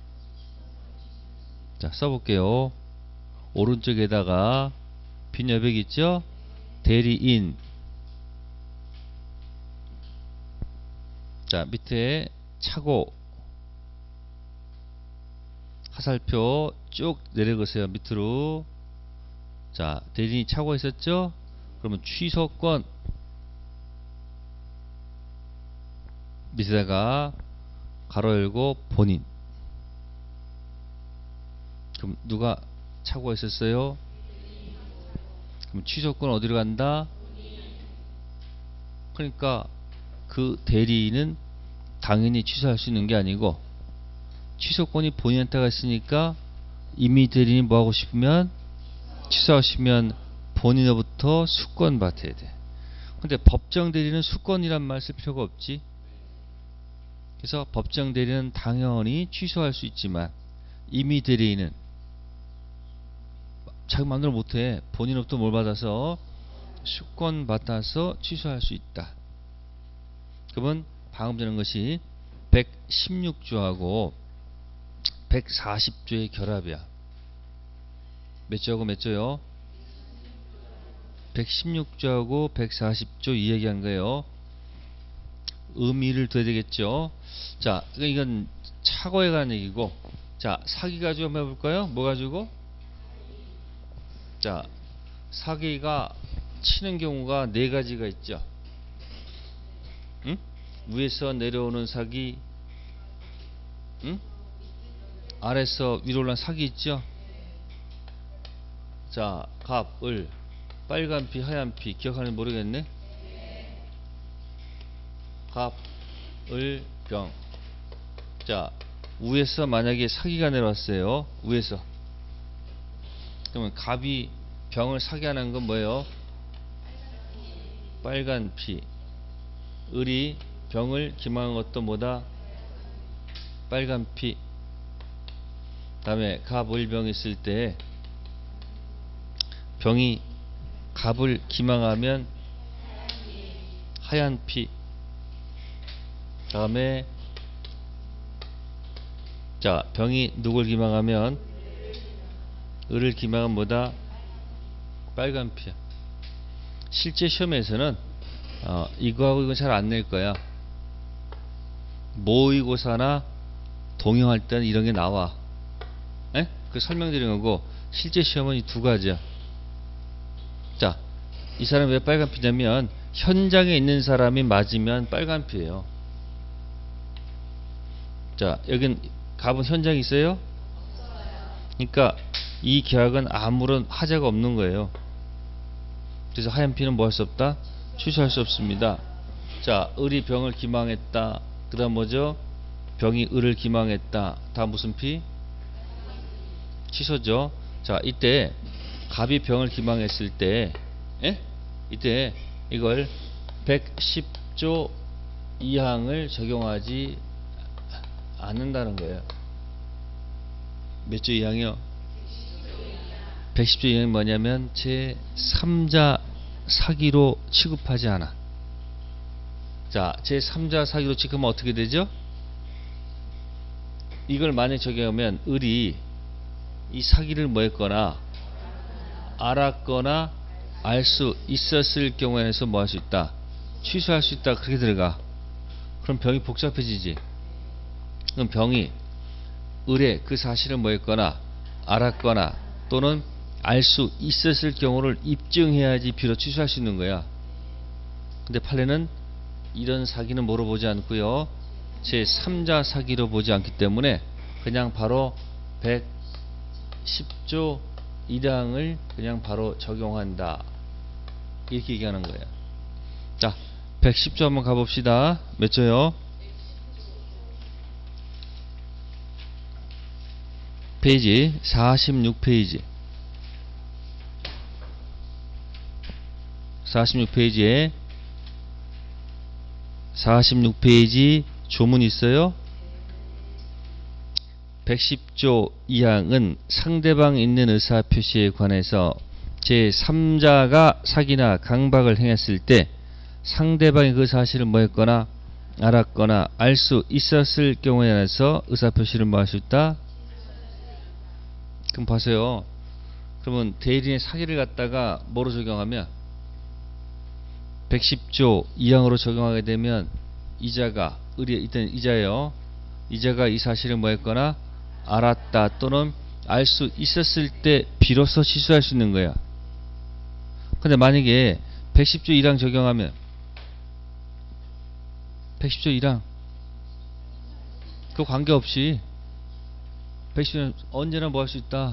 자, 써볼게요. 오른쪽에다가 빈 여백 있죠? 대리인. 자, 밑에 착오 화살표 쭉 내려가세요. 밑으로. 자, 대리인이 착오 있었죠? 그러면 취소권 밑에다가 가로 열고 본인. 그럼 누가 착오가 있었어요? 그럼 취소권 어디로 간다? 그러니까 그 대리인은 당연히 취소할 수 있는 게 아니고 취소권이 본인한테가 있으니까 임의 대리인이 뭐 하고 싶으면 취소하시면 본인으로부터 수권 받아야 돼. 근데 법정 대리는 수권이란 말 쓸 필요가 없지. 그래서 법정 대리는 당연히 취소할 수 있지만 임의 대리인은 자기 마음대로 못해. 본인으로부터 뭘 받아서 수권 받아서 취소할 수 있다. 그러면 방금 전에 것이 백십육 조하고 백사십 조의 결합이야. 몇 조하고 몇 조요? 백십육 조하고 백사십 조 이 얘기한 거예요. 의미를 둬야 되겠죠. 자, 이건 착오에 관한 얘기고, 자, 사기 가지고 한번 해볼까요? 뭐 가지고? 자, 사기가 치는 경우가 네 가지가 있죠. 응? 위에서 내려오는 사기, 응? 아래서 위로 올라온 사기 있죠. 자, 갑, 을, 빨간 피, 하얀 피 기억하는지 모르겠네. 갑, 을, 병. 자, 위에서 만약에 사기가 내려왔어요. 위에서. 그러면 갑이 병을 사기하는 건 뭐예요? 빨간 피. 을이 병을 기망한 것도 뭐다? 빨간 피. 다음에 갑, 을, 병이 있을 때 병이 갑을 기망하면 하얀 피. 다음에 자, 병이 누굴 기망하면 을을 기망하면 뭐다? 빨간 피야. 실제 시험에서는 어, 이거하고 이건 잘 안 낼 거야. 모의고사나 동영할 때는 이런 게 나와. 에? 그 설명드린 거고, 실제 시험은 이 두 가지야. 자, 이 사람이 왜 빨간 피냐면 현장에 있는 사람이 맞으면 빨간 피예요. 자, 여긴 갑은 현장에 있어요? 그러니까 이 계약은 아무런 하자가 없는 거예요. 그래서 하얀 피는 뭐 할 수 없다? 취소할 수 없습니다. 자, 을이 병을 기망했다. 그 다음 뭐죠? 병이 을을 기망했다. 다 무슨 피? 취소죠. 자, 이때 갑이 병을 기망했을 때, 에? 이때 이걸 백십 조 이 항을 적용하지 않는다는 거예요. 몇 조 이 항이요? 백십 조 이 항이 뭐냐면 제삼자 사기로 취급하지 않아. 자, 제삼자 사기로 취급하면 어떻게 되죠? 이걸 만약 적용하면 을이 이 사기를 뭐 했거나 알았거나 알 수 있었을 경우에서 뭐 할 수 있다? 취소할 수 있다. 그렇게 들어가. 그럼 병이 복잡해지지. 그럼 병이 을의 그 사실을 뭐 했거나 알았거나 또는 알 수 있었을 경우를 입증해야지 비로 취소할 수 있는 거야. 근데 판례는 이런 사기는 뭐로 보지 않고요, 제삼자 사기로 보지 않기 때문에 그냥 바로 백십 조 일 항을 그냥 바로 적용한다, 이렇게 얘기하는 거예요. 자, 백십 조 한번 가봅시다. 몇 조요? 페이지 사십육 페이지. 사십육 페이지에 사십육 페이지 조문 있어요. 백십 조 이 항은 상대방 있는 의사 표시에 관해서 제삼자가 사기나 강박을 행했을 때 상대방이 그 사실을 뭐 했거나 알았거나 알 수 있었을 경우에 관해서 의사 표시를 뭐 할 수 있다? 그럼 보세요. 그러면 대리인의 사기를 갖다가 뭐로 적용하면 백십 조 이 항으로 적용하게 되면 이자가, 을이 일단 이자예요. 이자가 이 사실을 뭐 했거나 알았다 또는 알 수 있었을 때 비로소 취소할 수 있는 거야. 근데 만약에 백십 조 일 항 적용하면 백십 조 일 항 그 관계없이 백십 조는 언제나 뭐 할 수 있다?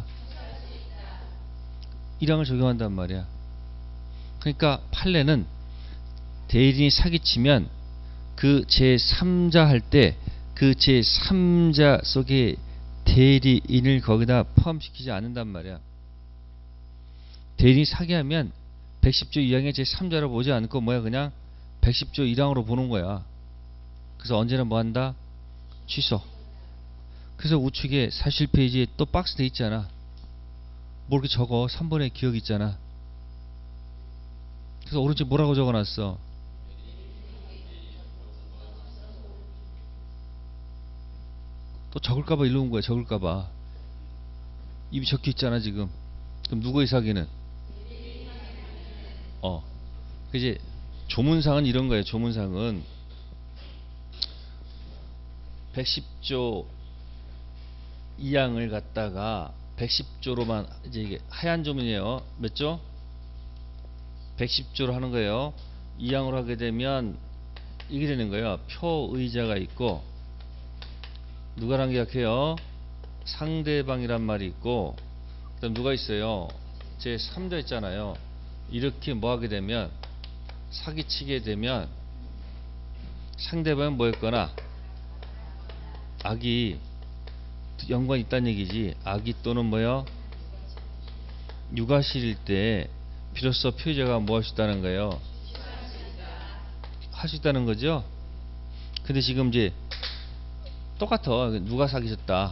일 항을 적용한단 말이야. 그러니까 판례는 대리인이 사기치면 그 제삼자 할 때 그 제삼자 속에 대리인을 거기다 포함시키지 않는단 말이야. 대리인이 사기하면 백십 조 이 항의 제삼자로 보지 않고 뭐야, 그냥 백십 조 일 항으로 보는 거야. 그래서 언제나 뭐 한다? 취소. 그래서 우측에 사십일 페이지에 또 박스 돼 있잖아. 뭐 이렇게 적어? 삼 번의 기억 있잖아. 그래서 오른쪽 뭐라고 적어놨어? 또 적을까봐 일로 온 거야. 적을까봐. 입이 적혀 있잖아 지금. 그럼 누구의 사기는? 어. 이제 조문상은 이런 거예요. 조문상은 백십 조 이 항을 갖다가 백십 조로만, 이제 이게 하얀 조문이에요. 몇 조? 백십 조로 하는 거예요. 이 항으로 하게 되면 이게 되는 거예요. 표의자가 있고 누가랑 계약해요? 상대방이란 말이 있고 그다음 누가 있어요? 제삼 자 있잖아요. 이렇게 뭐 하게 되면 사기치게 되면 상대방은 뭐였거나 악이 연관이 있다는 얘기지. 악이 또는 뭐요? 육아실일 때 비로소 표의자가 뭐 할 수 있다는 거예요? 할 수 있다는 거죠. 근데 지금 이제 똑같아. 누가 사귀셨다.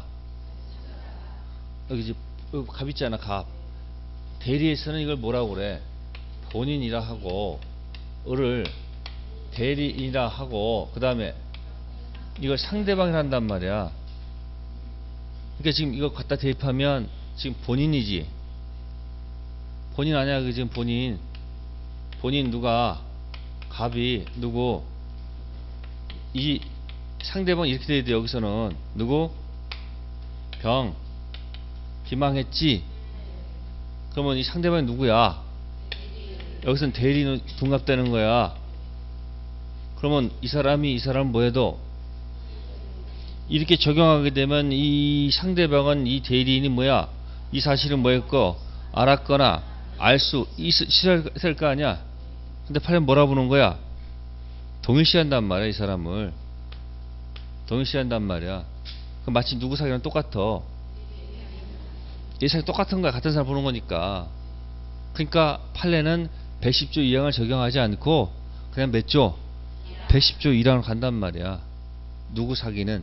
여기 이제 갑 있잖아. 갑. 대리에서는 이걸 뭐라고 그래? 본인이라 하고 을을 대리인이라 하고 그 다음에 이걸 상대방이라 한단 말이야. 그러니까 지금 이거 갖다 대입하면 지금 본인이지. 본인 아니야. 그 지금 본인. 본인 누가 갑이 누구 이 상대방 이렇게 돼야 돼. 여기서는 누구 병 기망했지. 그러면 이 상대방이 누구야? 여기서는 대리는 둔갑되는 거야. 그러면 이 사람이 이 사람 뭐해도 이렇게 적용하게 되면 이 상대방은 이 대리인이 뭐야? 이 사실은 뭐였고 알았거나 알 수 있을 거 아니야. 근데 판례 뭐라 부르는 거야? 동일시한단 말이야. 이 사람을 동일시한단 말이야. 그럼 마치 누구 사귀랑 똑같아. 이 사귀 똑같은 거야. 같은 사람 보는 거니까. 그러니까 판례는 백십 조 이 항을 적용하지 않고 그냥 몇 조? 백십 조 일 항으로 간단 말이야. 누구 사기는.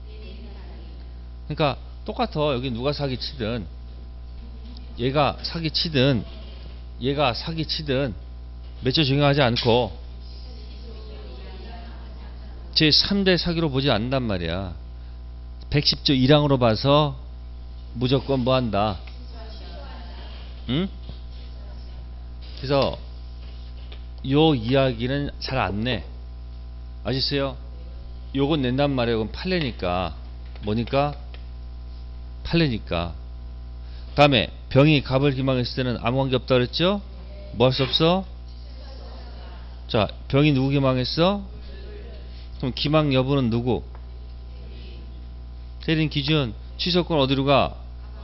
그러니까 똑같아. 여기 누가 사기 치든 얘가 사기 치든 얘가 사기 치든 몇 조 적용하지 않고 제삼 대 사기로 보지 않는단 말이야. 백십 조 일 항으로 봐서 무조건 뭐 한다. 응? 그래서 요 이야기는 잘 안 내. 아시겠어요? 요건 낸단 말이에요. 이건 판례니까. 뭐니까? 판례니까. 다음에 병이 갑을 기망했을 때는 아무 관계 없다 그랬죠? 뭐 할 수 없어? 자, 병이 누구 기망했어? 그럼 기망 여부는 누구? 대리인 기준 취소권 어디로 가?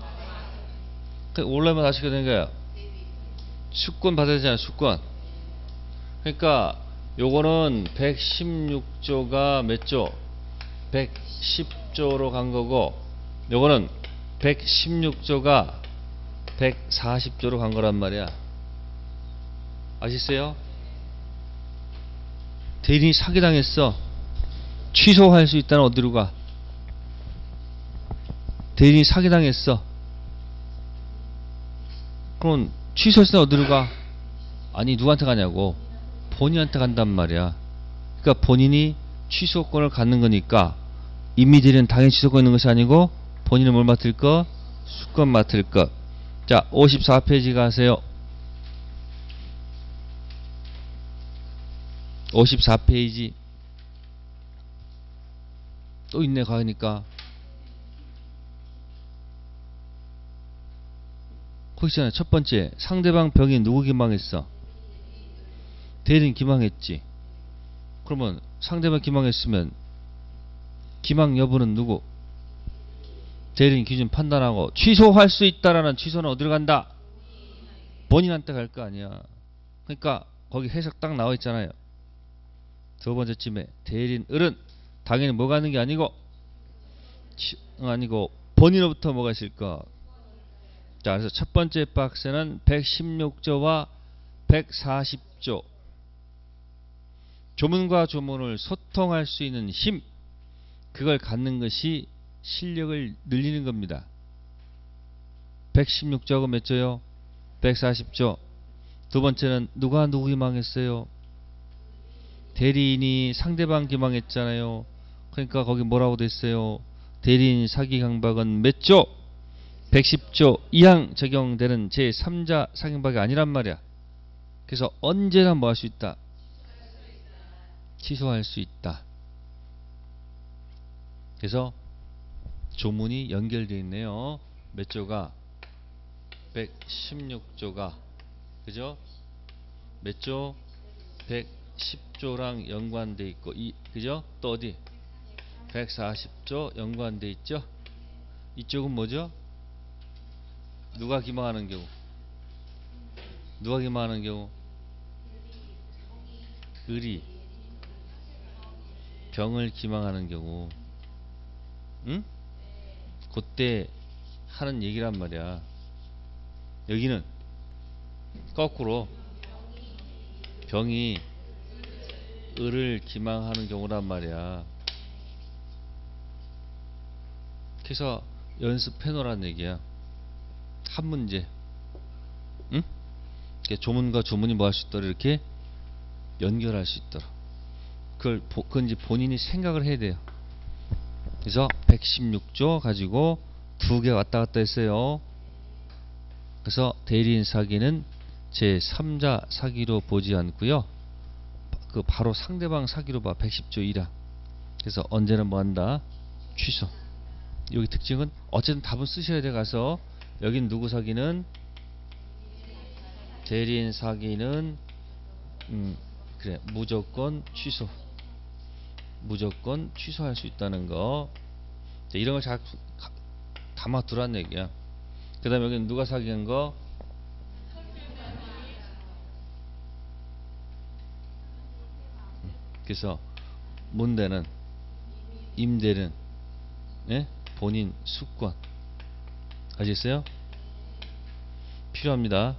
올라면 다시 되는 거야. 수권 받아야 되잖아. 수권. 그러니까 요거는 백십육 조가 몇 조? 백십 조로 간 거고 요거는 백십육 조가 백사십 조로 간 거란 말이야. 아시겠어요? 대리인이 사기당했어. 취소할 수 있다는 어디로 가? 대리인이 사기당했어. 그럼 취소했을 때 어디로 가? 아니 누구한테 가냐고. 본인한테 간단 말이야. 그러니까 본인이 취소권을 갖는 거니까 이미 대리는 당연히 취소권 있는 것이 아니고 본인은 뭘 맡을 거? 수권 맡을 것. 자, 오십사 페이지 가세요. 오십사 페이지 또 있네. 가니까 거기 있잖아요. 첫 번째 상대방 병이 누구 기망했어? 대리인 기망했지. 그러면 상대방 기망했으면 기망 여부는 누구? 대리인 기준 판단하고 취소할 수 있다라는 취소는 어디로 간다? 본인한테 갈 거 아니야. 그러니까 거기 해석 딱 나와 있잖아요. 두 번째쯤에 대리인 을은 당연히 뭐가 하는 게 아니고 치, 아니고 본인으로부터 뭐가 있을까? 자, 그래서 첫 번째 박스는 백십육 조와 백사십 조. 조문과 조문을 소통할 수 있는 힘, 그걸 갖는 것이 실력을 늘리는 겁니다. 백십육 조하고 몇 조요? 백사십 조. 두 번째는 누가 누구 기망했어요? 대리인이 상대방 기망했잖아요. 그러니까 거기 뭐라고 됐어요? 대리인 사기 강박은 몇 조? 백십 조 이항 적용되는 제삼 자 사기 강박이 아니란 말이야. 그래서 언제나 뭐 할 수 있다? 취소할 수 있다. 그래서 조문이 연결되어 있네요. 몇 조가? 백십육 조가. 그죠? 몇 조? 백십 조랑 연관돼 있고 이 그죠? 또 어디? 백사십 조 연관돼 있죠? 이쪽은 뭐죠? 누가 기망하는 경우? 누가 기망하는 경우? 을이 병을 기망하는 경우. 응? 그때 하는 얘기란 말이야. 여기는 거꾸로 병이 을을 기망하는 경우란 말이야. 그래서 연습해 놓으란 얘기야. 한 문제. 응? 조문과 조문이 뭐 할 수 있도록 이렇게 연결할 수 있도록. 그걸, 그건 이제 본인이 생각을 해야 돼요. 그래서 백십육 조 가지고 두 개 왔다 갔다 했어요. 그래서 대리인 사기는 제삼자 사기로 보지 않고요. 그 바로 상대방 사기로 봐. 백십 조 일 항. 그래서 언제나 뭐 한다? 취소. 여기 특징은 어쨌든 답은 쓰셔야 돼. 가서 여긴 누구 사기는? 대리인 사기는 음 그래 무조건 취소. 무조건 취소할 수 있다는 거. 이런 걸 잘 담아 두란 얘기야. 그 다음에 여기는 누가 사기한 거? 그래서 문대는 임대는 예? 본인 수권. 아시겠어요? 필요합니다.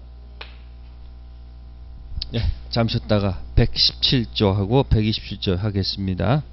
예, 잠시 쉬었다가 백십칠 조 하고 백이십칠 조 하겠습니다.